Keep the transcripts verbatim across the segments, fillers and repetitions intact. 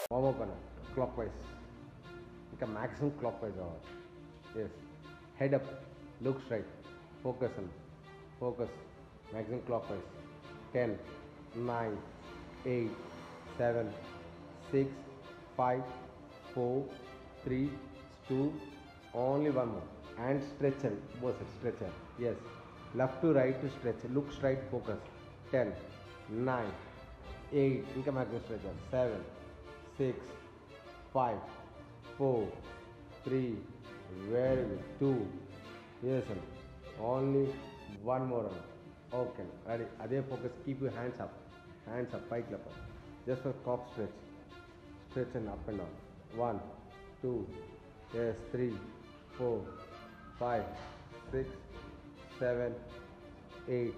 Warm up and clockwise. Like a maximum clockwise or yes. Head up, look straight, focus on focus, maximum clockwise. ten, nine, eight, seven, six, five, four, three, two, only one more. And stretch and both sides, stretch and yes. Left to right to stretch, look straight, focus. ten, nine, eight, ఇంకా maximum stretch. seven, six, five, four, three, very good, two, yes, and only one more. Okay, ready. Adhe focus, keep your hands up, hands up, pike up, just for cock stretch, stretch and up and down. One, two, yes, three, four, five, six, seven, eight,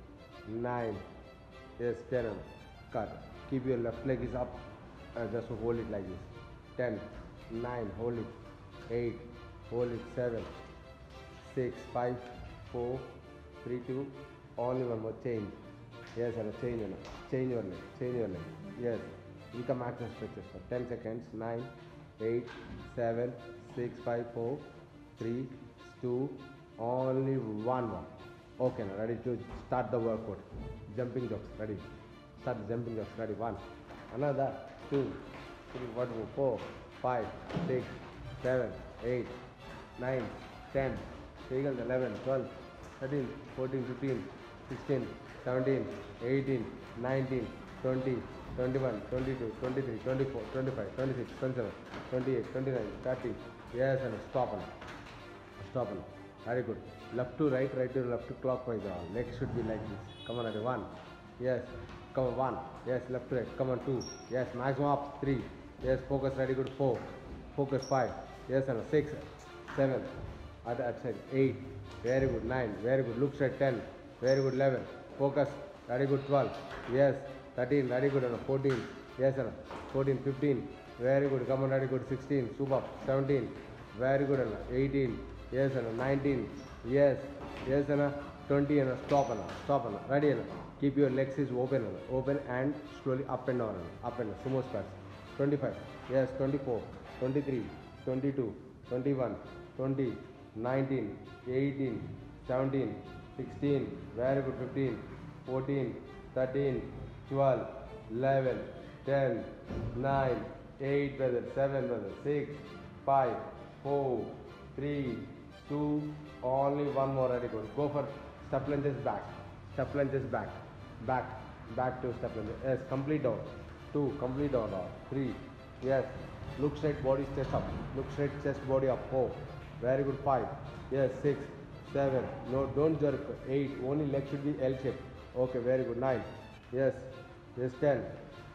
nine, yes, ten, cut. Keep your left leg is up. Uh, just hold it like this. ten, nine, hold it. eight, hold it. seven, six, five, four, three, two, only one more. Change. Yes, and change your leg. Change your leg. Change your leg. Yes. You can maximum stretches for ten seconds. nine, eight, seven, six, five, four, three, two, only one more. Okay, now ready to start the workout. Jumping jacks. Ready. Start the jumping jacks. Ready. One. Another. Two, three, one, four, five, six, seven, eight, nine, ten, eleven, twelve, thirteen, fourteen, fifteen, sixteen, seventeen, eighteen, nineteen, twenty, twenty-one, twenty-two, twenty-three, twenty-four, twenty-five, twenty-six, twenty-seven, twenty-eight, twenty-nine, thirty. Yes, and stop on. Stop on. Very good. Left to right, right to left to clockwise. Legs should be like this. Come on, ready. One. Yes. Come on, one. Yes, left to right. Come on, two. Yes, maximum up. Three. Yes, focus, ready, good. Four. Focus, five. Yes, and six. Seven. At that side. Eight. Very good. Nine. Very good. Look straight. Ten. Very good. Eleven. Focus. Very good. Twelve. Yes. Thirteen. Very good. And fourteen. Yes, and fourteen. Fifteen. Very good. Come on, very good. Sixteen. Super. Seventeen. Very good. And eighteen. Yes, and nineteen. Yes. Yes, and twenty. And stop and stop and ready and. Keep your legs is open, open and slowly up and down, up and down. Sumo squats. twenty-five, yes, twenty-four, twenty-three, twenty-two, twenty-one, twenty, nineteen, eighteen, seventeen, sixteen, very good, fifteen, fourteen, thirteen, twelve, eleven, ten, nine, eight, brother, seven, brother, six, five, four, three, two, only one more, ready, go. Go for step lunges back, step lunges back. Back, back to step lunge. Yes, complete down. Two, complete down. Three, yes. Look straight, body chest up. Look straight, chest, body up. Four, very good. Five, yes. Six, seven. No, don't jerk. Eight, only leg should be L shape. Okay, very good. Nine, yes. Yes, ten.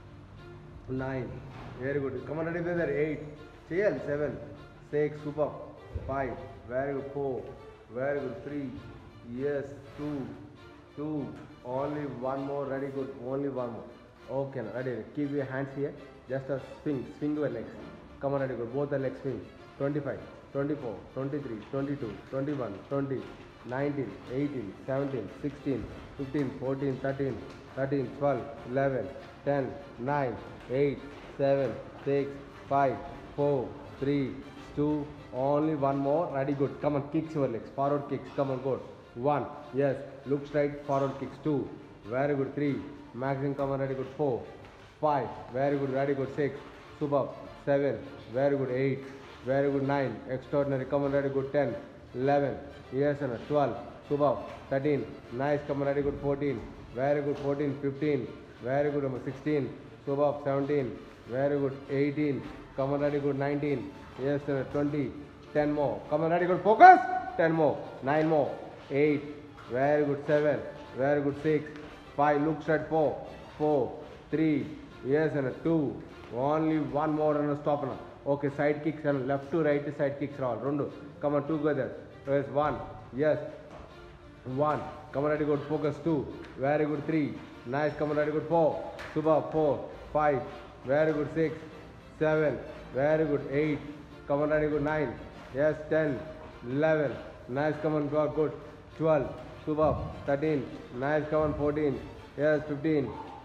Nine, very good. Come on, ready there. Eight, C L. Seven, six, super. Five, very good. Four, very good. Three, yes. Two, two. Only one more, ready, good, only one more. Okay, now, ready, keep your hands here, just a swing, swing your legs. Come on, ready, good, both the legs swing. twenty-five, twenty-four, twenty-three, twenty-two, twenty-one, twenty, nineteen, eighteen, seventeen, sixteen, fifteen, fourteen, thirteen, thirteen, twelve, eleven, ten, nine, eight, seven, six, five, four, three, two, only one more, ready, good. Come on, kicks your legs, forward kicks, come on, good. One, yes, look straight, forward kicks. Two, very good. Three, maximum, come on, ready, good. Four, five, very good, ready, good. Six, superb. Seven, very good. Eight, very good. Nine, extraordinary, come on, ready, good. Ten, eleven, yes, and twelve, superb. Thirteen, nice, come on, ready, good. Fourteen, very good. Fourteen, fifteen, very good. Number sixteen, superb. Seventeen, very good. Eighteen, come on, ready, good. Nineteen, yes, and twenty, ten more, come on, ready, good. Focus. Ten more, nine more. Eight, very good. Seven, very good. Six, five, look straight. Four, four, three, yes, and a two, only one more and a stop now. Okay, side kicks and left to right side kicks all. Rundu, come on, together. Yes, one, yes, one, come on, ready, good. Focus. Two, very good. Three, nice, come on, ready, good. Four, super. Four, five, very good. Six, seven, very good. Eight, come on, ready, good. Nine, yes, ten, eleven, nice, come on, go, good. twelve, super. thirteen, nice, come on. fourteen, yes, fifteen,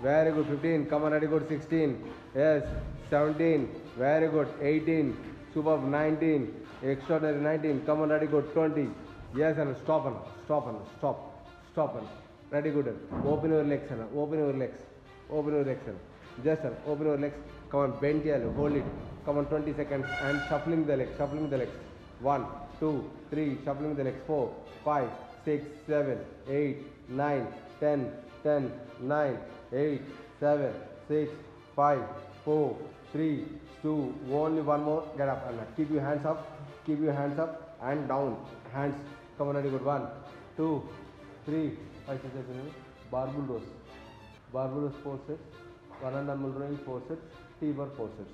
very good, fifteen, come on, ready, good, sixteen, yes, seventeen, very good, eighteen, superb, nineteen, extraordinary, nineteen, come on, ready, good, twenty, yes, and stop, and stop, and stop, stop, and ready, good, open your legs, and open your legs, open your legs, and just and open your legs, come on, bend your elbow, hold it, come on, twenty seconds, and shuffling the legs, shuffling the legs, one, two, three, shuffling the legs, four, five, six, seven, eight, nine, ten, ten, nine, eight, seven, six, five, four, three, two, only one more, get up and keep your hands up, keep your hands up and down, hands, come on, ready, good, one, two, three, five, six, seven, eight, barbell rows, barbell rows, four sets, one and one rowing, four sets, T-bar, four sets.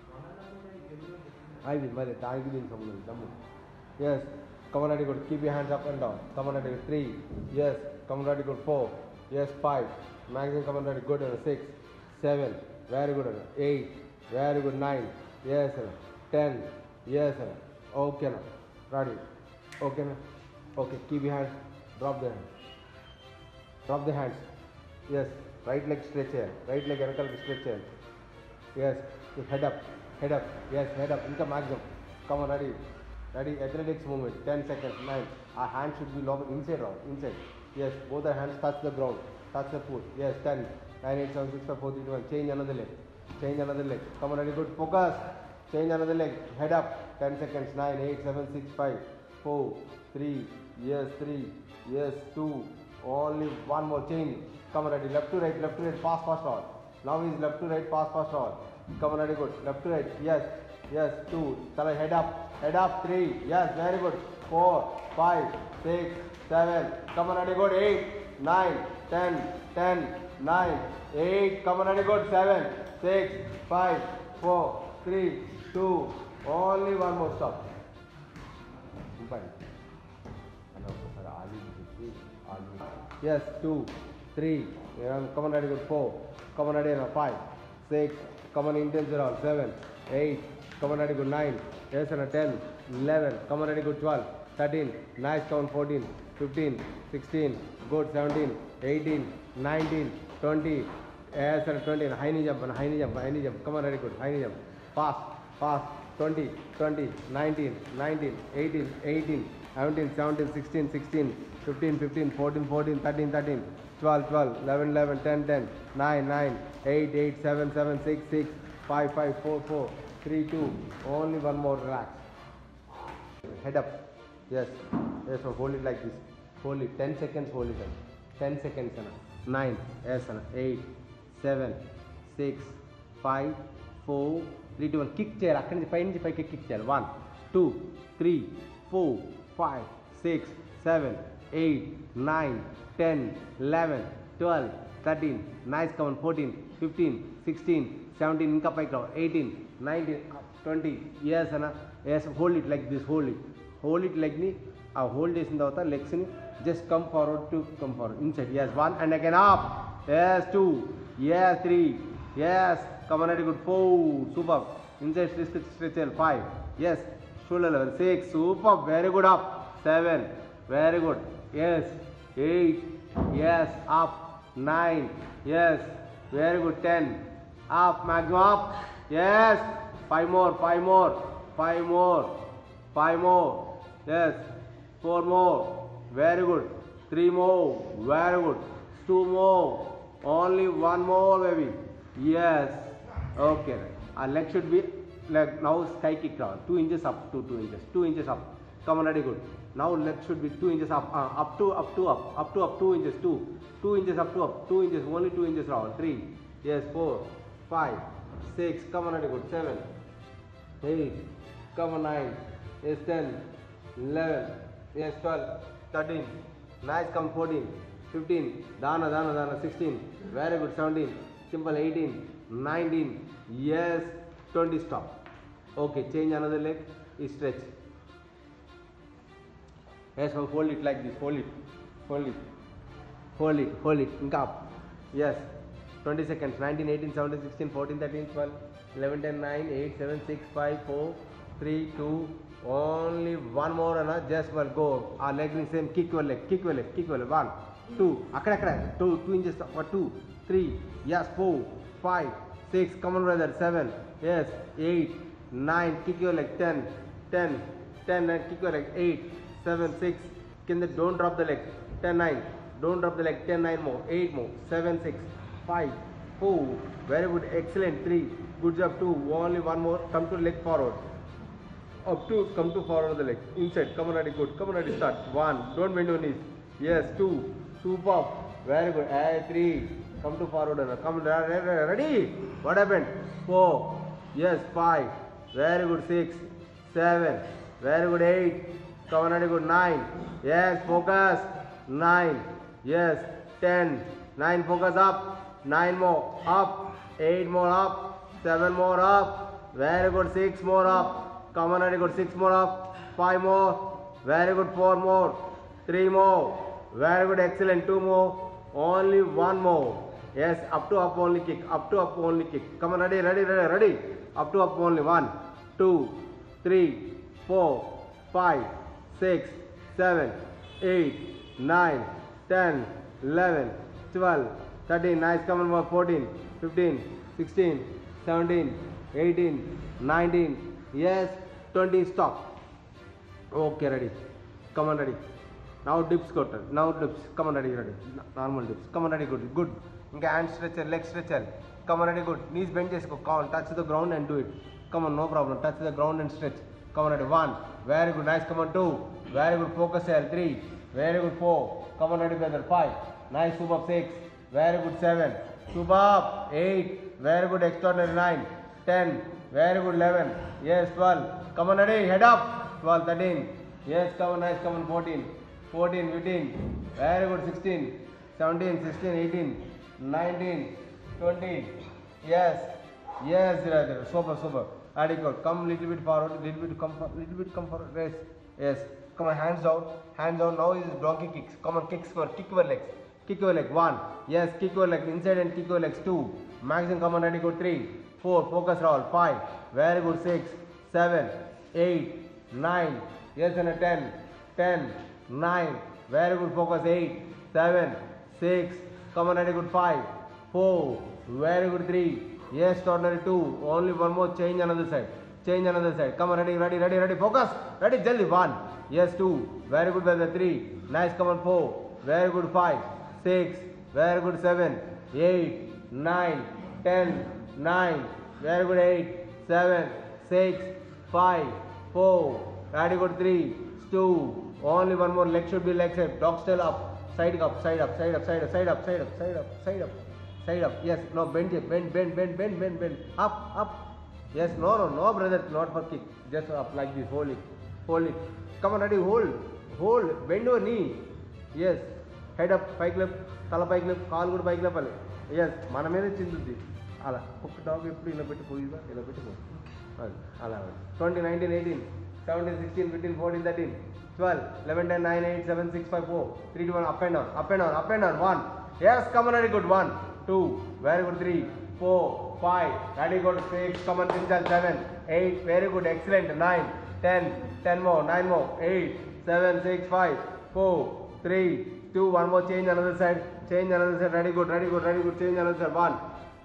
I will, but I will in some yes, come on, ready, good, keep your hands up and down, come on, ready, three, yes, come on, ready, good, four, yes, five, maximum, come on, ready, good, six, seven, very good, eight, very good, nine, yes, ten, yes, okay, ready, okay, okay, keep your hands, drop the hands, drop the hands, yes, right leg stretch here, right leg ankle stretch here, yes, head up, head up, yes, head up, income maximum, come on, ready, ready, athletics movement, ten seconds, nine, our hand should be locked inside round, inside, yes, both our hands touch the ground, touch the foot, yes, ten, nine, eight, seven, six, five, four, three, two, one, change another leg, change another leg, come on, ready, good, focus, change another leg, head up, ten seconds, nine, eight, seven, six, five, four, three, yes, three, yes, two, only one more, change, come on, ready, left to right, left to right, fast, fast, all, now is left to right, fast, fast, all, come on, ready, good, left to right, yes, yes, two, tala, head up, head up, three, yes, very good, four, five, six, seven, come on, ready, good, eight, nine, ten, ten, nine, eight, come on, ready, good, seven, six, five, four, three, two, only one more, stop. Yes, two, three, come on, ready, good, four, come on, ready, five, six, come on, intense round, seven, eight, come on, ready, good, nine, yes, and ten, eleven, come on, ready, good, twelve, thirteen, nice, come on, fourteen, fifteen, sixteen, good, seventeen, eighteen, nineteen, twenty, yes, and twenty, and high knee jump, and high knee jump, high knee jump, come on, ready, good, high knee jump, fast, fast, twenty, twenty, nineteen, nineteen, eighteen, eighteen, seventeen, seventeen, sixteen, sixteen, fifteen, fifteen, fourteen, fourteen, thirteen, thirteen, twelve, twelve, eleven, eleven, ten, ten, nine, nine, eight, eight, seven, seven, six, six, five, five, four, four, three, two, only one more, relax, head up, yes, yes, so hold it like this, hold it, ten seconds, hold it, ten seconds, nine, yes, eight, seven, six, five, four, three, two, one, kick chair, akkadi five nunchi five kick chair, one, two, three, four, five, six, seven, eight, nine, ten, eleven, twelve, thirteen, nice, come on, fourteen, fifteen, sixteen, seventeen, inka pike rav, eighteen, nineteen, twenty, yes, Anna, yes, hold it like this, hold it, hold it like me, uh, hold this in the other legs, just come forward to come forward, inside, yes, one, and again up, yes, two, yes, three, yes, come on, ready, good, four, super, inside, stretch, stretch, five, yes, shoulder level, six, super, very good, up, seven, very good, yes, eight, yes, up, nine, yes, very good, ten, up, maximum up, yes, five more, five more, five more, five more, yes, four more, very good, three more, very good, two more, only one more, baby, yes, okay, our leg should be, like now sky kick down, two inches up to two inches, two inches up, come on, ready, good, now leg should be two inches up, uh, up to, up to, up, up to, up, two inches, two, two inches up to, up, two inches, only two inches round, three, yes, four, five, six, come on, ready, good, seven, eight, come on, nine, yes, ten, eleven, yes, twelve, thirteen, nice, come fourteen, fifteen, dana, dana, dana, sixteen, very good, seventeen, simple, eighteen, nineteen, yes, twenty, stop. Okay, change another leg, stretch. Yes, so hold it like this, hold it, hold it, hold it, hold it, inka up. Yes, twenty seconds, nineteen, eighteen, seventeen, sixteen, fourteen, thirteen, twelve, eleven, ten, nine, eight, seven, six, five, four, three, two, only one more, and just well go. Our leg is same, kick your leg, kick your leg, kick your leg, one, two, akada, akada, two, two inches, two, three, Yes, four, five, six, come on brother, seven, yes, eight, nine, kick your leg, ten, ten, ten, and kick your leg, eight, seven, six, can the, don't drop the leg, ten, nine, don't drop the leg, ten, nine more, eight more, seven, six, five, four, very good, excellent, three, good job, two, only one more, come to leg forward, up to, come to forward of the leg, inside, come on ready, good, come on ready, start, one, don't bend your knees, yes, two, super, very good, hey, three, come to forward, come ready, what happened, four, yes, five, very good, six, seven, very good, eight, come on ready, good, nine, yes, focus, nine, yes, ten, nine, focus up, nine more, up, eight more up, seven more up, very good, six more up, come on ready, good, six more up, five more, very good, four more, three more, very good, excellent, two more, only one more, yes, up to up only kick, up to up only kick, come on ready, ready, ready, ready, up to up only, one, two, three, four, five, six, seven, eight, nine, ten, eleven, twelve, thirteen, nice, come on more, fourteen, fifteen, sixteen, seventeen, eighteen, nineteen, yes, twenty, stop, okay, ready, come on ready, now dips go, now dips, come on ready, ready, normal dips, come on ready, good, good, hand stretcher, leg stretcher, come on ready, good, knees bend, come on, touch the ground and do it, come on, no problem, touch the ground and stretch, come on ready, one, very good, nice, come on, two, very good, focus here, three, very good, four, come on ready brother, five, nice, super up, six, very good, seven, super up, eight, very good, extraordinary, nine, ten, very good, eleven, yes, twelve, come on ready, head up, twelve, thirteen, yes, come on, nice, come on, fourteen, fourteen, fifteen, very good, sixteen, seventeen, sixteen, eighteen, nineteen, twenty, yes, yes, brother, super, super, adequate, come little bit forward, little bit come forward, little bit come forward, yes, yes, come on, hands down, hands down, now is donkey kicks, come on, kicks for, kick your legs, kick your leg, one, yes, kick your leg, inside and kick your legs, two, maximum, come on, ready, go, three, four, focus roll, five, very good, six, seven, eight, nine, yes, and a ten, ten, nine, very good, focus, eight, seven, six, come on, ready, good, five, four, very good, three, yes, extraordinary, two, only one more, change another side, change another side, come on, ready, ready, ready, ready, focus, ready, jaldi, one, yes, two, very good, brother, three, nice, come on, four, very good, five, six, very good, seven, eight, nine, ten, nine, very good, eight, seven, six, five, four, very good, three, two, only one more, leg should be leg side, dog style up, side up, side up, side up, side up, side up, side up, side up, side up, side up, yes, no, bend here, bend, bend, bend, bend, bend, bend, up, up, yes, no, no, no, brother, not for kick, just up like this, hold it, hold it, come on, ready, hold, hold, bend your knee, yes, head up, pike lip, tala pike lip, కాలు కూడా పైకి లేపాలి, yes, మన మీద చిందుద్ది, అలా ఒక్క dog ఎప్పుడు ఇలా పెట్టి పోయిగా ఇలా పెట్టి పోయి అలా twenty, nineteen, eighteen, seventeen, sixteen, fifteen, fourteen, thirteen, twelve, eleven, ten, nine, eight, seven, six, five, four, three, two, one, up and down, up and down, up and down, one, yes, come on, very good, one, two, very good, three, four, five, very good, six, come on, seven, eight, very good, excellent, nine, ten, ten more, nine more, eight, seven, six, five, four, three, two, one more, change another side, change another side, ready, good, ready, good, ready, good, change another side, one,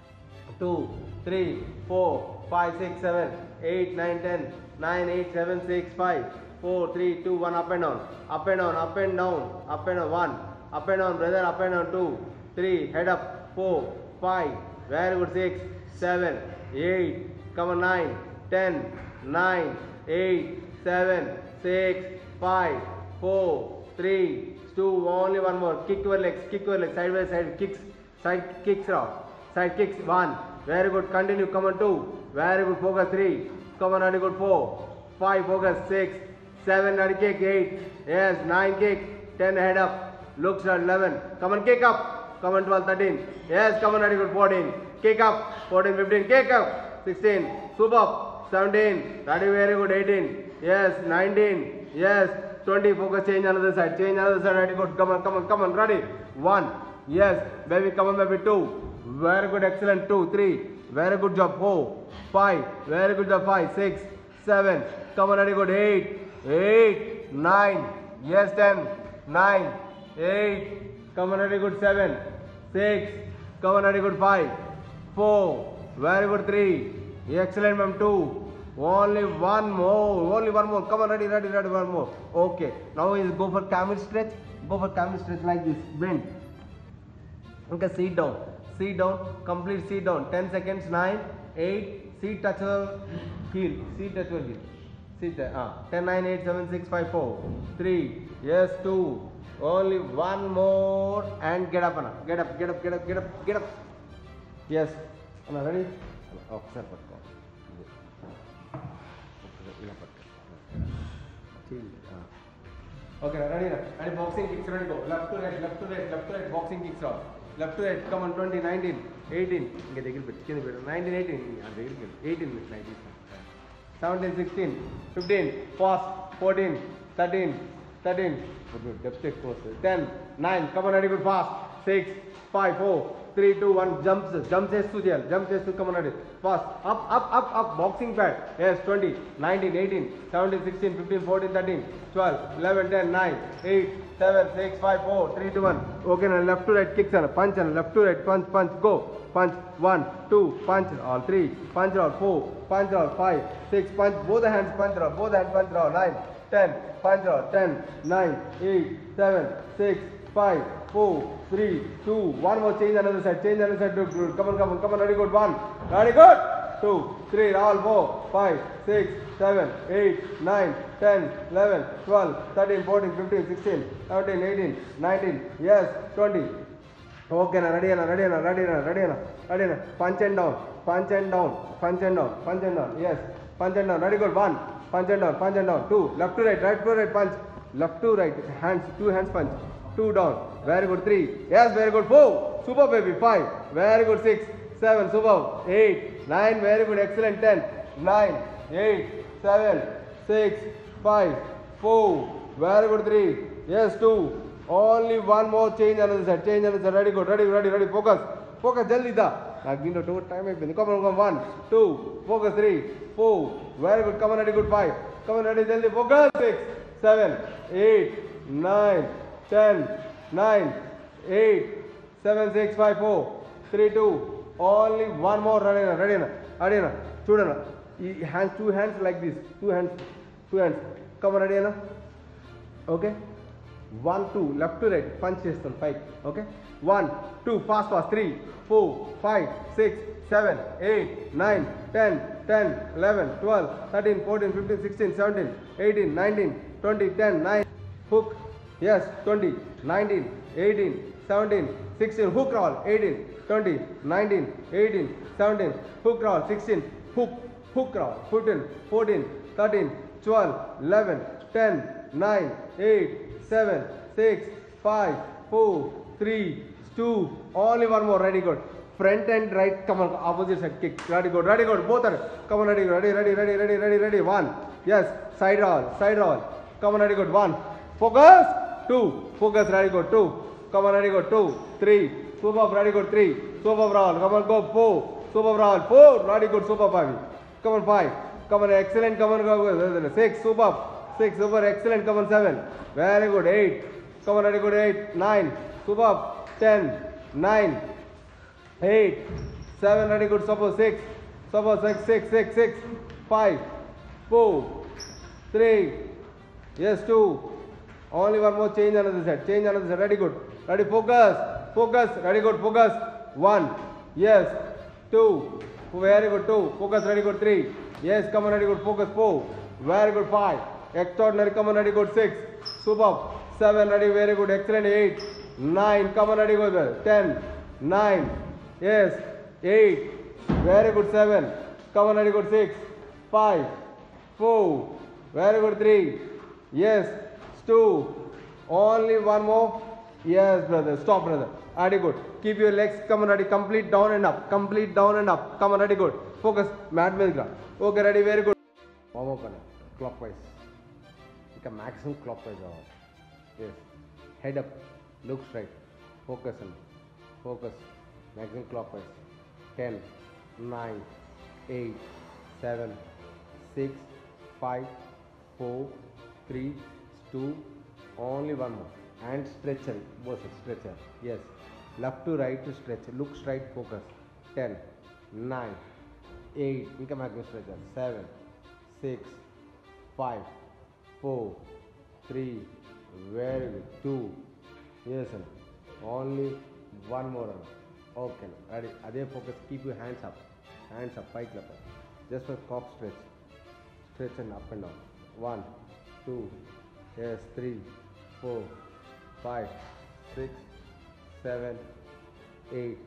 two, three, four, five, six, seven, eight, nine, ten, nine, eight, seven, six, five, four, three, two, one, up and down, up and down, up and down, up and down, one, up and down, brother, up and down, two, three, head up, four, five, very good, six, seven, eight, come on, nine, ten, nine, eight, seven, six, five, four, three, two, only one more, kick your legs, kick your legs, side by side, kicks, side kicks round, side kicks, one, very good, continue, come on, two, very good, focus, three, come on, very good, four, five, focus, six, seven, ready, kick, eight, yes, nine, kick, ten, head up, looks at eleven, come on, kick up, come on, twelve, thirteen, yes, come on, very good, fourteen, kick up, fourteen, fifteen, kick up, sixteen, swoop up, seventeen, ready, very good, eighteen, yes, nineteen, yes, twenty, focus, change another side, change another side, ready, good, come on, come on, come on, ready, one, yes, baby, come on, baby, two, very good, excellent, two, three, very good job, four, five, very good job, five, six, seven, come on, ready, good, eight, eight, nine, yes, ten, nine, eight, come on, ready, good, seven, six, Come on, very good. five, four, very good. three, excellent, ma'am. two, only one more, only one more. Come on, ready, ready, ready, one more. Okay, now is go for camel stretch. Go for camel stretch like this. Bend. Okay, sit down. Sit down. Complete sit down. ten seconds. nine, eight. Seat touch your heel. Seat touch your heel. Sit there. Ah. ten, nine, eight, seven, six, five, four, three. Yes, two. Only one more. And get up, Anna. Get up, get up, get up, get up, get up. Yes. Anna, ready? Oh, sir, okay, ready? Ready? Boxing kicks, ready? Go. Left to right, left to right, left to right. Boxing kicks off. Left to right. Come on, twenty, nineteen, eighteen. nineteen, eighteen. eighteen, nineteen. seventeen, sixteen, fifteen. Fast. fourteen, thirteen, thirteen. Depth check course. ten, nine. Come on, ready? Good. Fast. six, five, four, three, two, one. Jumps. Jump says to jail. Jump says to come on, ready? Fast. Up, up, up, up. Boxing pad. Yes, twenty, nineteen, eighteen, seventeen, sixteen, fifteen, fourteen, thirteen, twelve, eleven, ten, nine, eight, seven, six, five, four, three, two, one. Okay, now left to right kicks and punch and left to right punch, punch, go. Punch. one, two, punch all. three, punch all. four, punch all. five, six, punch. Both the hands punch all. Both hands punch all. nine, ten, punch all. ten, nine, eight, seven, six, five, four, three, two, one more. Change another side. Change another side. Good, good. Come on, come on, come on. Ready, good. one. Ready, good. two, three, all. four, five, six, seven, eight, nine, ten, eleven, twelve, thirteen, fourteen, fifteen, sixteen, seventeen, eighteen, nineteen. Yes, twenty. Okay, na ready, na ready, na ready, na ready, na ready, na punch and down, punch and down, punch and down, punch and down. Yes, punch and down. Ready, good. one. Punch and down, punch and down. two. Left to right, right to right, punch. Left to right, hands, two hands punch. two down. Very good. three. Yes, very good. four. Super baby. five. Very good. six. seven. Super. eight. nine. Very good. Excellent. ten. nine. eight. seven. six. five. four. Very good. three. Yes, two. Only one more. Change another side. Change another side. Ready, good. Ready, ready, ready. Focus. Focus. Jaldi da. I've been to two time. Come on, come on. one. two. Focus. three. four. Very good. Come on, ready, good. five. Come on, ready, jaldi. Focus. six. seven. eight. nine. ten. nine. eight. seven. six. five. four. three. two. Only one more. Ready na. Ready na. Ready na. Chudana. Hands, two hands like this. Two hands. Two hands. Come on, ready na. Okay. one, two, left to right, punch chestam, five, okay, one, two, fast, fast, three, four, five, six, seven, eight, nine, ten, ten, eleven, twelve, thirteen, fourteen, fifteen, sixteen, seventeen, eighteen, nineteen, twenty, ten, nine, hook, yes, twenty, nineteen, eighteen, seventeen, sixteen, hook roll, eighteen, twenty, nineteen, eighteen, seventeen, hook roll, sixteen, hook, hook roll, fifteen, fourteen, thirteen, twelve, eleven, ten, nine, eight, seven, six, five, four, three, two, only one more. Ready, good. Front and right, come on, opposite side kick. Ready, good, ready, good. Both are. Come on, ready, ready, ready, ready, ready, ready, ready. One. Yes, side roll, side roll. Come on, ready, good. One. Focus. Two. Focus, ready, good. Two. Come on, ready, good. Two. Three. Super up, ready, good. Three. Super roll. Come on, go. Four. Super roll. Four. Ready, good. Super five. Come on, five. Come on, excellent. Come on, go. go. Six. Super up. Six. Super excellent. Come on, seven. Very good. eight. Come on, ready, good. eight. nine. Super. ten. nine. eight. seven. Ready, good. Super. six. Super. six. six. six. six. five. four. three. Yes, two. Only one more. Change another side. Change another side. Ready, good. Ready, focus. Focus. Ready, good. Focus. one. Yes. two. Very good. two. Focus. Ready, good. three. Yes. Come on, ready, good. Focus. four. Very good. five. Extraordinary. Come on, ready, good. six. Super. seven. Ready, very good. Excellent. eight. nine. Come on, ready, good. ten. nine. Yes. eight. Very good. seven. Come on, ready, good. six. five. four. Very good. three. Yes. two. Only one more. Yes, brother. Stop, brother. Ready, good. Keep your legs. Come on, ready. Complete down and up. Complete down and up. Come on, ready, good. Focus. Mat milgra. Okay, ready. Very good. Warm up clockwise. Like a maximum clockwise. Yes. Head up. Look straight. Focus on. Focus. Maximum clockwise. ten, nine, eight, seven, six, five, four, three, two. Only one more. And stretcher. Both stretcher. Yes. left to right to stretch, look straight, focus, ten, nine, eight, ఇంకా maximum stretch, seven, six, five, four, three, very good, two, yes sir, only one more, okay, ready, adhe focus, keep your hands up, hands up, pike up, just for cock stretch, stretch and up and down, one, two, yes, three, four, five, six, seven, eight,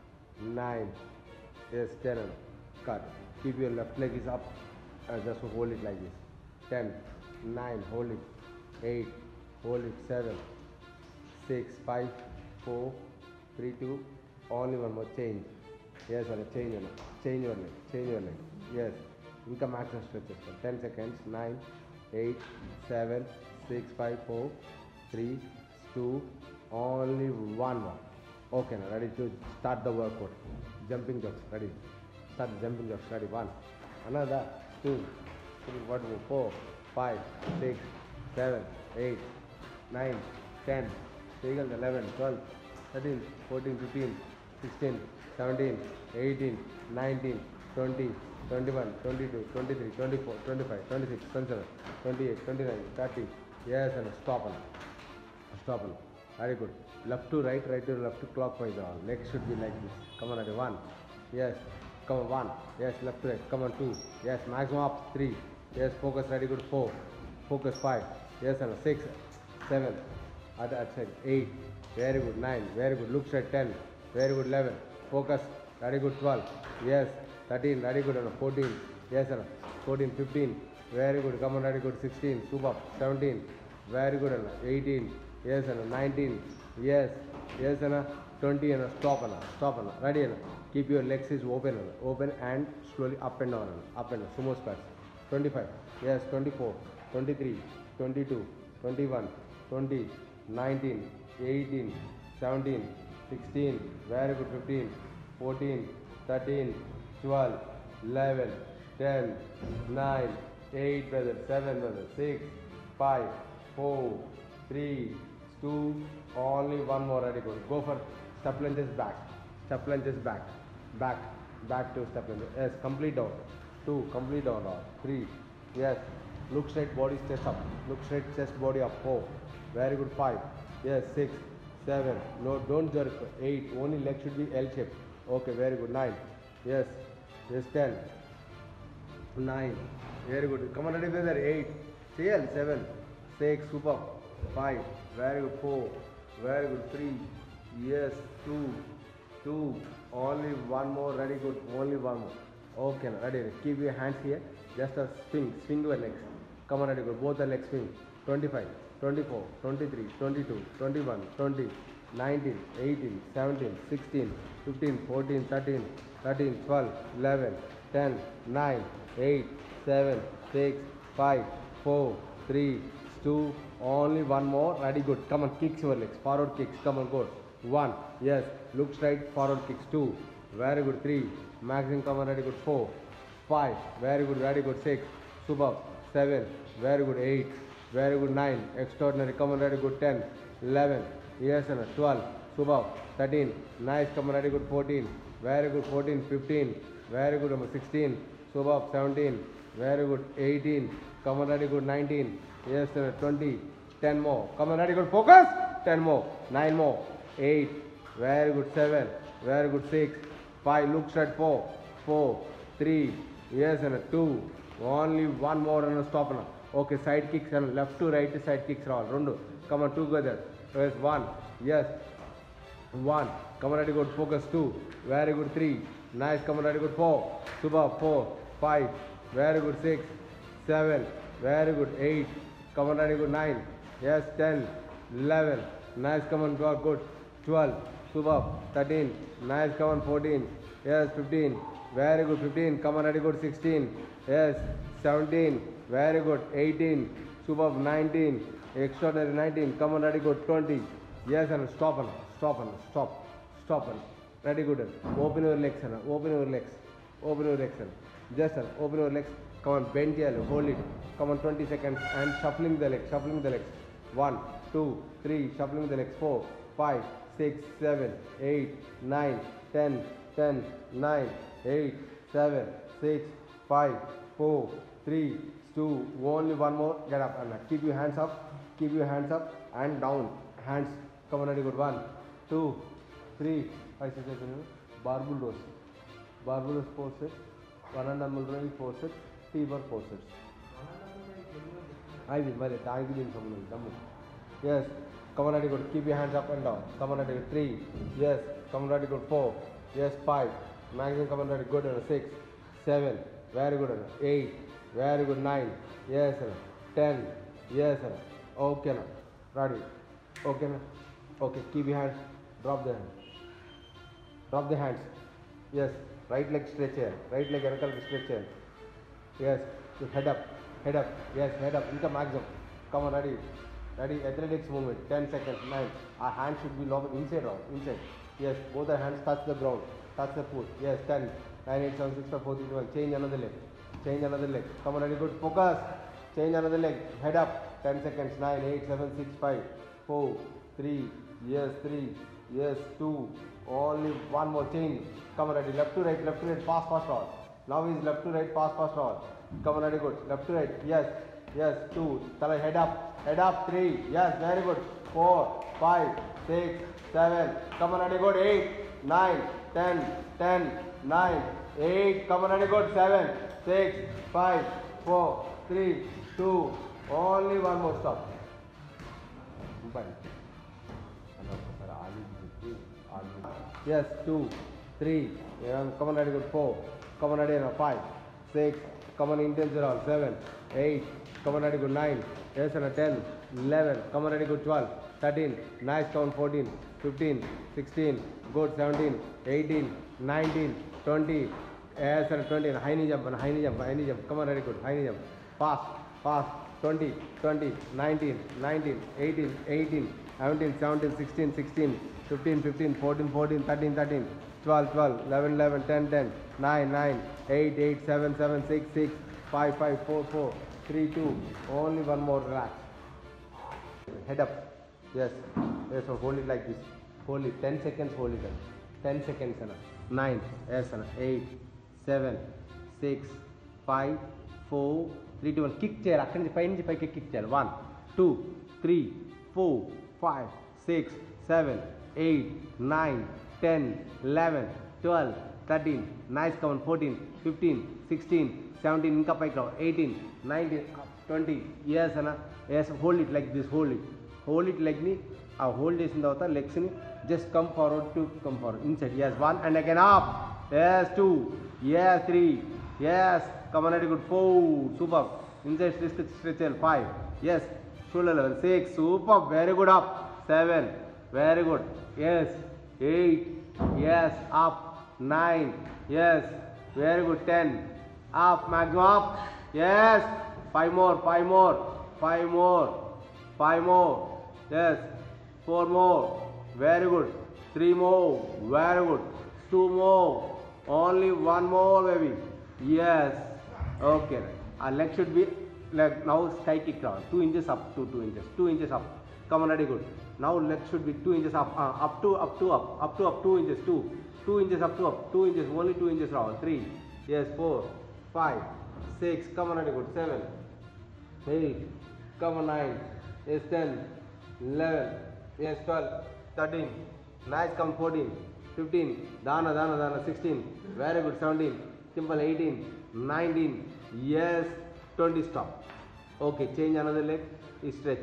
nine, yes, ten, cut, keep your left leg is up, uh, just hold it like this, ten, nine, hold it, eight, hold it, seven, six, five, four, three, two, only one more, change, yes, sir, change your leg, change your leg, change your leg, yes, income action stretches for ten seconds, nine, eight, seven, six, five, four, three, two, only one more, okay, now ready to start the workout, jumping jacks, ready, start jumping jacks, ready, one, another, two, three, one, four, five, six, seven, eight, nine, ten, eleven, twelve, thirteen, fourteen, fifteen, sixteen, seventeen, eighteen, nineteen, twenty, twenty-one, twenty-two, twenty-three, twenty-four, twenty-five, twenty-six, twenty-seven, twenty-eight, twenty-nine, thirty, yes, and stop on, stop on, very good, left to right, right to left to clockwise, legs should be like this, come on, ready, one, yes, come on, one, yes, left to right, come on, two, yes, maximum up, three, yes, focus, ready, good, four, focus, five, yes, and six, seven, at that side, eight, very good, nine, very good, look straight, ten, very good, eleven, focus, very good, twelve, yes, thirteen, very good, and fourteen, yes, and fourteen, fifteen, very good, come on, very good, sixteen, super, seventeen, very good, and eighteen, yes, and nineteen, yes, yes, and twenty, and stop, and stop, and ready, and keep your legs is open, and open, and slowly up and down, and up and down, sumo squats, twenty-five, yes, twenty-four, twenty-three, twenty-two, twenty-one, twenty, nineteen, eighteen, seventeen, sixteen, very good, fifteen, fourteen, thirteen, twelve, eleven, ten, nine, eight, brother, seven, brother, six, five, four, three, two, only one more, ready, go. Go for step lunges back, step lunges back, back, back to step lunges, yes, complete down, two, complete down, three, yes, look straight, body chest up, look straight, chest, body up, four, very good, five, yes, six, seven, no, don't jerk, eight, only leg should be L shape, okay, very good, nine, yes, yes, ten, nine, very good, come on, ready, brother, eight, C L, seven, six, super, five, very good, four, very good, three, yes, two, two, only one more, ready, good, only one more, okay, now, ready, keep your hands here, just a swing, swing your legs, come on, ready, good, both the legs swing, twenty-five, twenty-four, twenty-three, twenty-two, twenty-one, twenty, nineteen, eighteen, seventeen, sixteen, fifteen, fourteen, thirteen, thirteen, twelve, eleven, ten, nine, eight, seven, six, five, four, three, two, only one more, ready, good, come on, kicks your legs, forward kicks, come on, good, one, yes, look straight, forward kicks, two, very good, three, maximum, come on, ready, good, four, five, very good, very good, six, super, seven, very good, eight, very good, nine, extraordinary, come on, ready, good, ten, eleven, yes, and twelve, super, thirteen, nice, come on, ready, good, fourteen, very good, fourteen, fifteen, very good, number sixteen, super, seventeen, very good, eighteen, come on, ready, good, nineteen, yes, and twenty, ten more, come on, ready, good, focus, ten more, nine more, eight, very good, seven, very good, six, five, look straight, four, four, three, yes, and two, only one more, and stop now. Okay, side kicks and left to right side kicks are all. Rundu. Come on, together. Yes, one. Yes. One. Come on, ready, good. Focus. Two. Very good. Three. Nice. Come on, ready, good. Four. Super. Four. Five. Very good. Six. Seven. Very good. Eight. Come on, ready, good. Nine. Yes. Ten. Eleven. Nice. Come on, go. Good. Twelve. Super. Thirteen. Nice. Come on. Fourteen. Yes. Fifteen. Very good. Fifteen. Come on, ready, good. Sixteen. Yes. Seventeen. Very good. eighteen. Super. nineteen. Extraordinary. nineteen. Come on, ready, good. twenty. Yes, and stop and stop and stop. Stop and ready, good. Open your legs and open your legs. Open your legs and just and open your legs. Come on, bend here, hold it. Come on, twenty seconds and shuffling the legs. Shuffling the legs. One, two, three. Shuffling the legs. Four, five, six, seven, eight, nine, ten, ten, nine, eight, seven, six, five, four, three, two, only one more, get up and keep your hands up, keep your hands up and down, hands, come on, ready, good, one, two, three, five, six, seven, barbell rows, barbell rows four sets, one and double row four sets, T-bar four sets. I will, I will, I will, yes, come on, ready, good, keep your hands up and down, come on, ready, good, three, yes, come on, ready, good, four, yes, five, maximum, come on, ready, good, six, seven, very good, eight, very good, nine, yes, sir, ten, yes, sir, okay, now, ready, okay, now, okay, keep your hands, drop the hands, drop the hands, yes, right leg stretch here, right leg ankle stretch here, yes, head up, head up, yes, head up, into maximum, come on, ready, ready, athletics movement, ten seconds, nine, our hands should be locked inside round, inside, yes, both the hands touch the ground, touch the foot, yes, ten, nine, eight, seven, six, five, four, three, two, one, change another leg, change another leg, come on, ready, good, focus, change another leg, head up, ten seconds, nine, eight, seven, six, five, four, three, yes, three, yes, two, only one more, change, come on, ready, left to right, left to right, fast, fast, roll, now is left to right, fast, fast, roll, come on, ready, good, left to right, yes, yes, two, tala, head up, head up, three, yes, very good, four, five, six, seven, come on, ready, good, eight, nine, ten, ten, nine, eight, come on, ready, good, seven, six, five, four, three, two, only one more, stop. Yes, two, three, come on, ready, good, four, come on, ready, five, six, come on, intense roll, seven, eight, come on, ready, good, nine, yes, and ten, eleven, come on, ready, good, twelve, thirteen, nice count, fourteen, fifteen, sixteen, good, seventeen, eighteen, nineteen, twenty, yes, and twenty, high knee jump, high knee jump, high knee jump, come on, ready, good, high knee jump, fast, fast, twenty, twenty, nineteen, nineteen, eighteen, eighteen, seventeen, seventeen, sixteen, sixteen, fifteen, fifteen, fourteen, fourteen, thirteen, thirteen, twelve, twelve, eleven, eleven, ten, ten, nine, nine, eight, eight, seven, seven, six, six, five, five, four, four, three, two, only one more, relax. Head up, yes, yes, so hold it like this, hold it, ten seconds, hold it, ten seconds, nine, yes, eight, seven, six, five, four, three, two, one, kick chair, akkadi నుంచి పై నుంచి పైకి kick chair, one, two, three, four, five, six, seven, eight, nine, ten, eleven, twelve, thirteen, nice count, fourteen, fifteen, sixteen, seventeen, ఇంకా పైకి రావు, eighteen, nineteen, twenty, yes అన్న, yes, hold it like this, hold it, hold it like ni, ఆ hold చేసిన తర్వాత లెగ్స్ని just come forward to come forward inside, yes, one and again up, yes, two, yes, three, yes, come on, very good, four, super, inside stretch, stretch, five, yes, shoulder level, six, super, very good, up, seven, very good, yes, eight, yes, up, nine, yes, very good, ten, up, maximum up, yes, five more, five more, five more, five more, yes, four more, very good, three more, very good, two more, only one more, baby, yes, okay, our leg should be like now sky kick round, two inches up to two inches, two inches up, come on, ready, good, now leg should be two inches up, uh, up to, up to, up, up to, up, two inches, two, two inches up to, up, two inches, only two inches round, three, yes, four, five, six, come on, ready, good, seven, eight, come on, nine, yes, ten, eleven, yes, twelve, thirteen, nice, come, fourteen, fifteen, dana, dana, dana, sixteen, very good, seventeen, simple, eighteen, nineteen, yes, twenty, stop, okay, change another leg, stretch,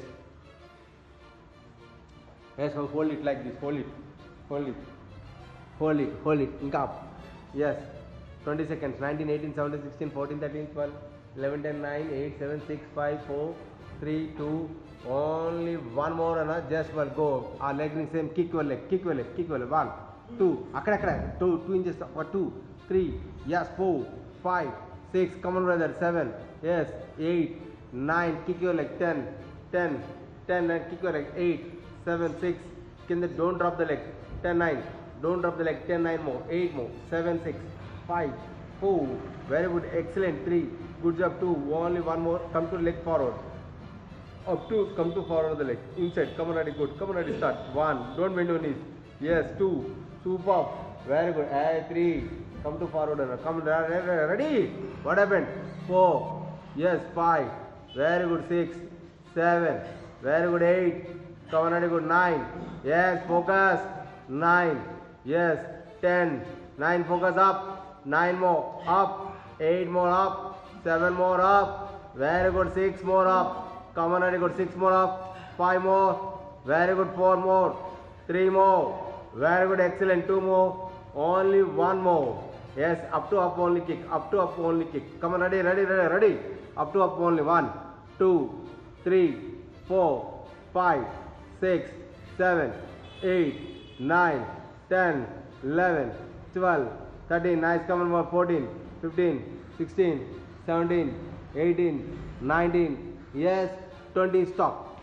yes, so hold it like this, hold it, hold it, hold it, hold it, inka up, yes, twenty seconds, nineteen, eighteen, seventeen, sixteen, fourteen, thirteen, twelve, eleven, ten, nine, eight, seven, six, five, four, three, two, only one more, and just one, go, our leg is same, kick your leg, kick your leg, kick your leg, one, two, akkada, akkada, two, two inches, what, two, three, yes, four, five, six, come on, brother, seven, yes, eight, nine, kick your leg, ten, ten, ten, and kick your leg, eight, seven, six, kinda, don't drop the leg, ten, nine, don't drop the leg, ten, nine more, eight more, seven, six, five, four, very good, excellent, three, good job, two, only one more, come to leg forward, up to, come to forward of the leg, inside, come on, ready, good, come on, ready, start, one, don't bend your knees, Yes, two. Super. Very good. Uh, three. Come to forward. Come. Ready? What happened? Four. Yes, five. Very good. Six. Seven. Very good. Eight. Come on, very good. Nine. Yes, focus. Nine. Yes. Ten. Nine. Focus up. Nine more. Up. Eight more up. Seven more up. Very good. Six more up. Come on, very good. Six more up. Five more. Very good. Four more. Three more. Very good. Excellent. Two more. Only one more. Yes. Up to up only kick. Up to up only kick. Come on. Ready. Ready. Ready. Ready. Up to up only. One. Two. Three. Four. Five. Six. Seven. Eight. Nine. Ten. Eleven. Twelve. Thirteen. Nice. Come on more. Fourteen. Fifteen. Sixteen. Seventeen. Eighteen. Nineteen. Yes. Twenty. Stop.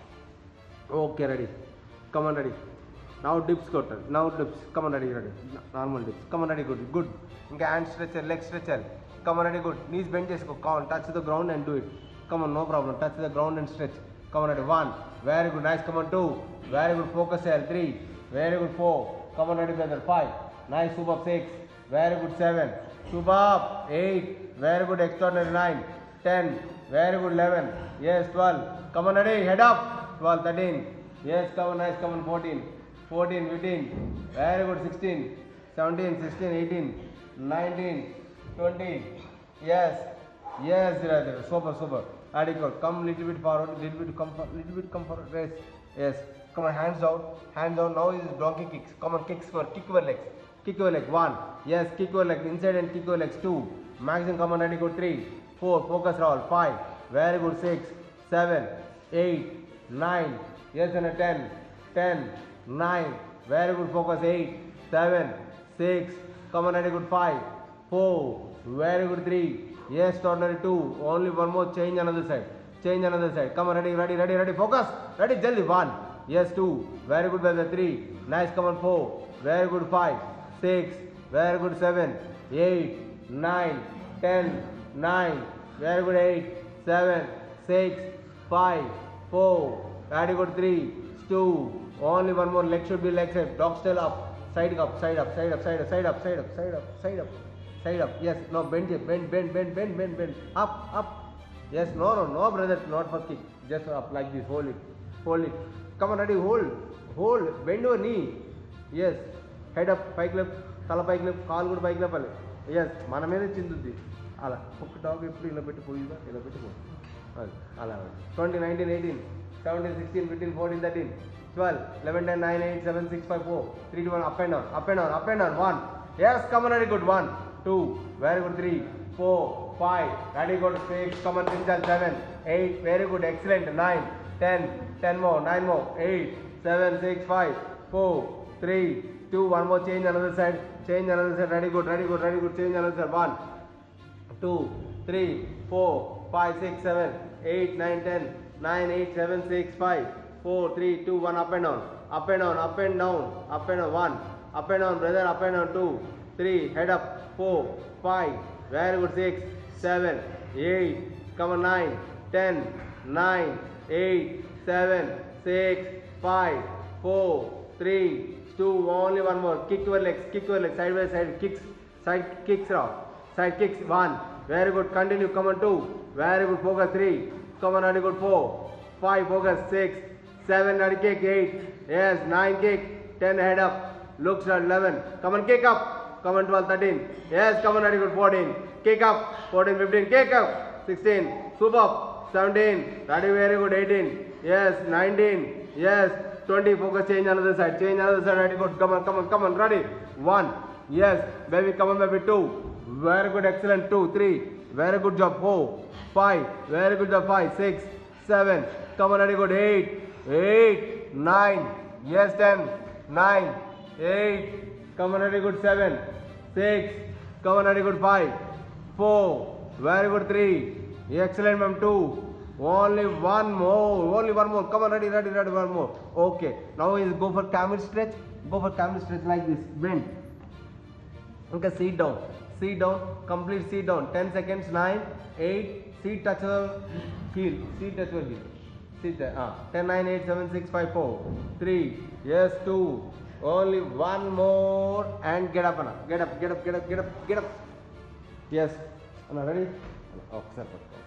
Okay. Ready. Come on. Ready. Now dips go. Now dips. Come on, ready, ready. Normal dips. Come on, ready, good, good. Inka hand stretcher, leg stretcher. Come on, ready, good. Knees bend chesko. Come on, touch the ground and do it. Come on, no problem. Touch the ground and stretch. Come on, ready. One. Very good. Nice. Come on, two. Very good. Focus L. Three. Very good. Four. Come on, ready, brother. Five. Nice. Soup up. Six. Very good. Seven. Soup up. Eight. Very good. Extraordinary. Nine. Ten. Very good. Eleven. Yes. Twelve. Come on, ready. Head up. Twelve. Thirteen. Yes. Come on. Nice. Come on. Fourteen. fourteen, fifteen, very good, sixteen, seventeen, sixteen, eighteen, nineteen, twenty, yes, yes, super, super, adequate, come little bit forward, little bit come forward, little bit come forward, yes, yes, come on, hands down, hands down, now is donkey kicks, come on, kicks for, kick your legs, kick your leg, one, yes, kick your legs, inside and kick your legs, two, maximum, come on, ready, go, three, four, focus roll, five, very good, six, seven, eight, nine, yes, and a ten, ten, nine, very good, focus, eight, seven, six, come on, very good, five, four, very good, three, yes, extraordinary, two, only one more, change another side, change another side, come on, ready, ready, ready, ready, focus, ready, jaldi, one, yes, two, very good, brother, three, nice, come on, four, very good, five, six, very good, seven, eight, nine, ten, nine, very good, eight, seven, six, five, four, very good, three, two, only one more, leg should be leg side, dog style up, side up, side up, side up, side up, side up, side up, side up, side up, side up, yes, no, bend it, bend, bend, bend, bend, bend, bend, up, up, yes, no, no, no, brother, not for kick, just up like this, hold it, hold it, come on, ready, hold, hold, bend your knee, yes, head up, pike left, tala pike left, kaal kuda pike left, yes, mana mede chinduddi, ala, oka dog eppudu ila petti poyida, ila petti poyida, ala, twenty, nineteen, eighteen, seventeen, sixteen, fifteen, fourteen, thirteen, twelve, eleven, ten, nine, eight, seven, six, five, four, three, two, one, up and down, up and down, up and down, one, yes, come on, very good, one, two, very good, three, four, five, very good, six, come on, pinchal, seven, eight, very good, excellent, nine, ten, ten more, nine more, eight, seven, six, five, four, three, two, one more, change another side, change another side, very good, very good, very good, change another side, one, two, three, four, five, six, seven, eight, nine, ten, nine, eight, seven, six, five, four, three, two, one, up and down, up and down, up and down, up and down, one, up and down, brother, up and down, two, three, head up, four, five, very good, six, seven, eight, come on, nine, ten, nine, eight, seven, six, five, four, three, two, only one more, kick your legs, kick your legs, side by side, kicks, side kicks, side kicks, one, very good, continue, come on, two, very good, focus, three, come on, very good, four, five, focus, six, seven, ready, kick, eight, yes, nine, kick, ten, head up, looks at eleven, come on, kick up, come on, twelve, thirteen, yes, come on, ready, good, fourteen, kick up, fourteen, fifteen, kick up, sixteen, swoop up, seventeen, ready, very good, eighteen, yes, nineteen, yes, twenty, focus, change another side, change another side, ready, good, come on, come on, come on, ready, one, yes, baby, come on, baby, two, very good, excellent, two, three, very good job, four, five, very good job, five, six, seven, come on, ready, good, eight, eight, nine, yes, ten, nine, eight, come on, ready, good, seven, six, come on, ready, good, five, four, very good, three, excellent, ma'am, two, only one more, only one more, come on, ready, ready, ready, one more, okay, now is go for camel stretch, go for camel stretch like this, bend, okay, sit down, sit down, complete sit down, ten seconds, nine, eight, seat touch your heel, seat touch your heel. Sit there. Ah, ten, nine, eight, seven, six, five, four, three, yes, two, Only one more and get up, Anna. Get up, get up, get up, get up, get up. Yes. Anna, ready? Oh, sir,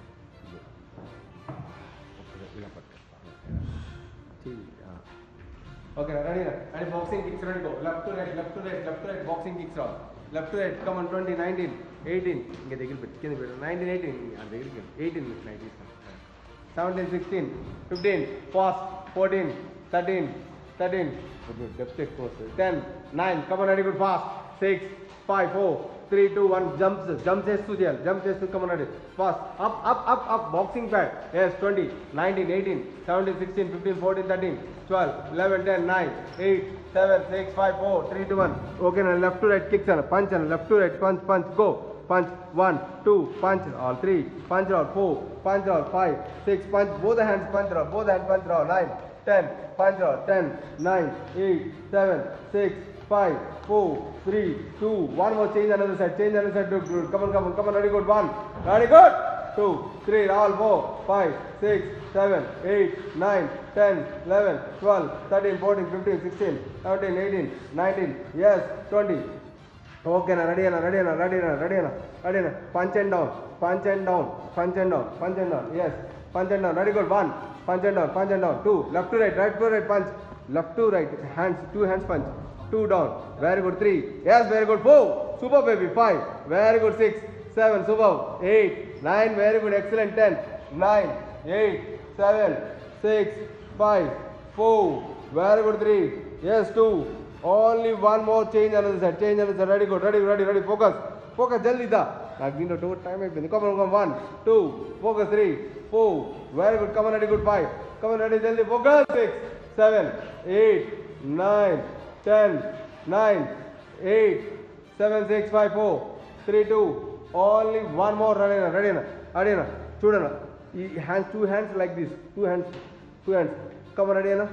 okay, ready? Ready? Boxing kicks, ready? Go. Left to right, left to right, left to right. Boxing kicks round. Left to right. Come on, twenty, nineteen, eighteen. Get the bit. nineteen, eighteen. eighteen, nineteen. seventeen, sixteen, fifteen. Fast. fourteen, thirteen, thirteen. Depth exposed. ten, nine. Come on, ready? Good. Fast. six, five, four, three, two, one. Jumps. Jumps is to jail. Jumps is to come on, ready? Fast. Up, up, up, up. Boxing pad. Yes, twenty, nineteen, eighteen, seventeen, sixteen, fifteen, fourteen, thirteen, twelve, eleven, ten, nine, eight, seven, six, five, four, three, two, one. Okay, now left to right kicks and punch and left to right punch, punch, go. Punch, one, two, punch, all three, punch all, four, punch all, five, six, punch, both the hands punch all, both the hands punch all, nine, ten, punch all, ten, nine, eight, seven, six, five, four, three, two, one more, change another side, change another side, good, come on, come on, come on, ready, good, one, ready, good, two, three, all, four, five, six, seven, eight, nine, ten, eleven, twelve, thirteen, fourteen, fifteen, sixteen, seventeen, eighteen, nineteen, yes, twenty. Okay, na, ready, na, ready, na, ready, na, ready, na, ready, na, punch and down, punch and down, punch and down, punch and down, yes, punch and down, ready, good, one, punch and down, punch and down, two, left to right, right to right, punch, left to right, hands, two hands punch, two down, very good, three, yes, very good, four, super baby, five, very good, six, seven, super, eight, nine, very good, excellent, ten, nine, eight, seven, six, five, four, very good, three, yes, two, only one more, change another side, change another side, ready, good, ready, ready, ready, focus, focus, jaldi da, I've been to two time, come on, come on, one, two, focus, three, four, very good, come on, ready, good, five, come on, ready, jaldi, focus, six, seven, eight, nine, ten, nine, eight, seven, six, five, four, three, two, only one more, ready, ready, ready, ready, student, hands, two hands like this, two hands, two hands, come on, ready,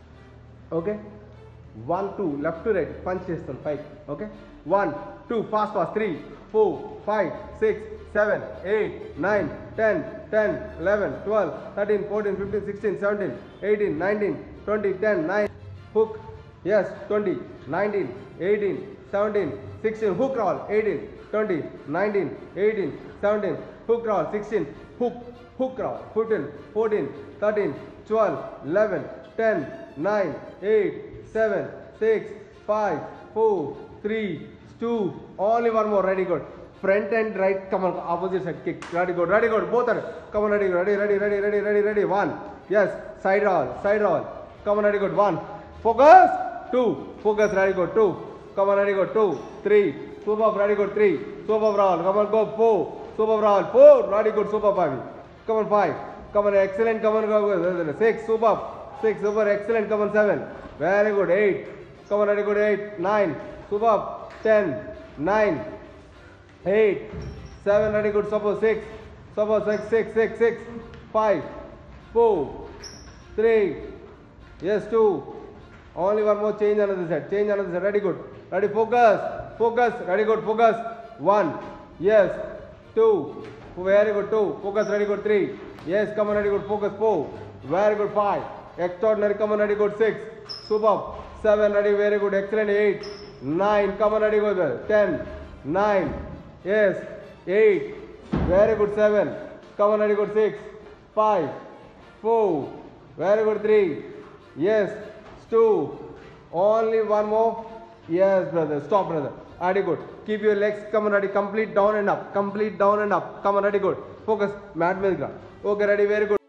okay, one, two, left to right, punch chestam, five, okay, one, two, fast, fast, three, four, five, six, seven, eight, nine, ten, ten, eleven, twelve, thirteen, fourteen, fifteen, sixteen, seventeen, eighteen, nineteen, twenty, ten, nine, hook, yes, twenty, nineteen, eighteen, seventeen, sixteen, hook roll, eighteen, twenty, nineteen, eighteen, seventeen, hook roll, sixteen, hook, hook roll, fifteen, fourteen, thirteen, twelve, eleven, ten, nine, eight, seven, six, five, four, three, two, only one more, ready, good. Front and right, come on, opposite side, kick, ready, good, ready, good, both are, come on, ready, ready, ready, ready, ready, ready, ready, one, yes, side roll, side roll, come on, ready, good, one, focus, two, focus, ready, good, two, come on, ready, good, two, three, super, ready, good, three, super roll, come on, go, four, super roll, four, ready, good, super, five, come on, five, come on, excellent, come on, go, six, super, six, super, excellent, come on, seven, very good, eight, come on, ready, good, eight, nine, super, ten, nine, eight, seven, ready, good, super, six, super, six, six, six, six, five, four, three, yes, two, only one more, change another side, change another side, ready, good, ready, focus, focus, ready, good, focus, one, yes, two, very good, two, focus, ready, good, three, yes, come on, ready, good, focus, four, very good, five, extraordinary, come on, ready, good, six, superb, seven, ready, very good, excellent, eight, nine, come on, ready, good, ten, nine, yes, eight, very good, seven, come on, ready, good, six, five, four, very good, three, yes, two, only one more, yes, brother, stop, brother, ready, good, keep your legs, come on, ready, complete down and up, complete down and up, come on, ready, good, focus, mat milk, okay, ready, very good.